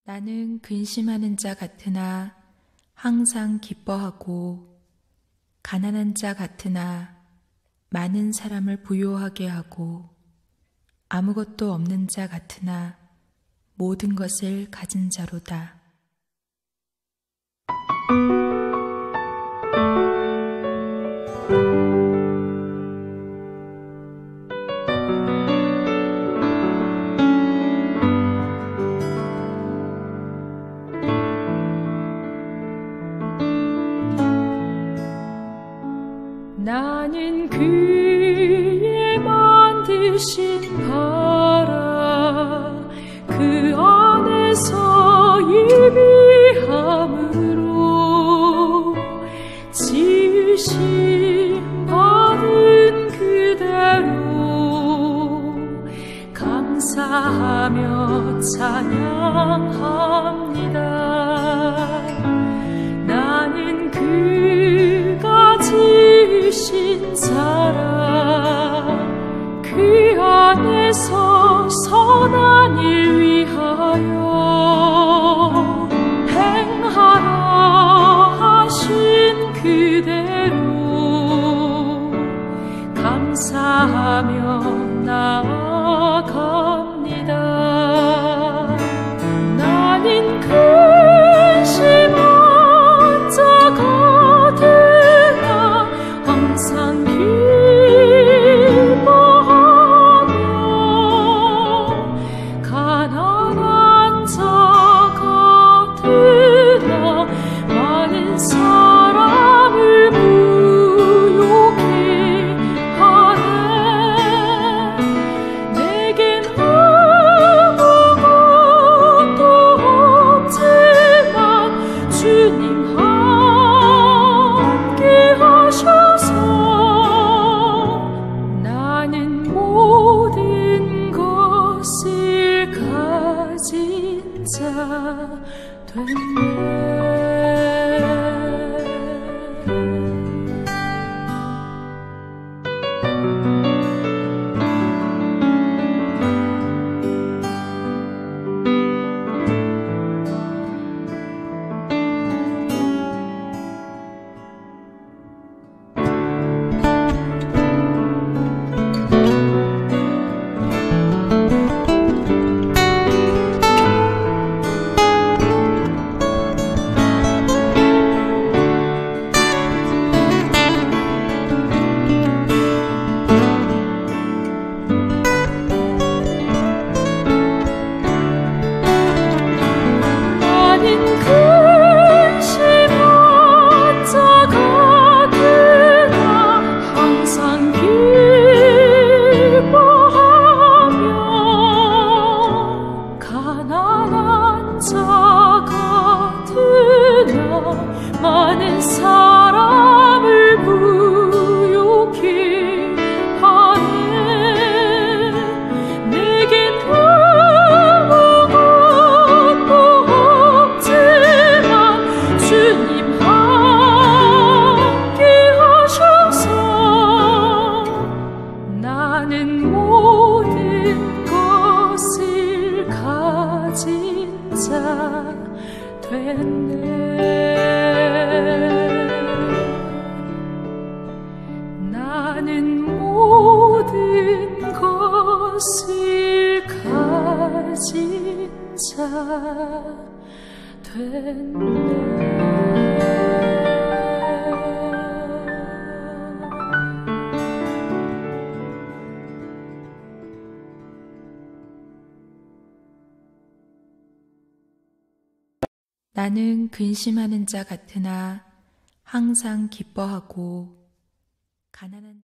나는 근심하는 자 같으나 항상 기뻐하고 가난한 자 같으나 많은 사람을 부요하게 하고 아무것도 없는 자 같으나 모든 것을 가진 자로다. 나는 그의 만드신 바라 그 안에서 예비함으로 지으심 받은 그대로 감사하며 찬양합니다. 나는 그가 지으신 사람 그 안에서 선한 일 위하여 행하라 하신 그대로 감사하며 나아갑니다. 나는 근심한 자 같으나 항상 기뻐하며 가난한 자 같으나 많은 사람을 부요케 하네. 내겐 아무것도 없지만 주님 함께 하셔서 나는 모든 것을 가진 자 됐네. 많은 사람을 부요케 하네. 내겐 아무것도 없지만 주님 함께 하셔서 나는 모든 것을 가진 자 됐네. 나는 모든 것을 가진 자 됐네. 나는 근심하는 자 같으나 항상 기뻐하고 가난한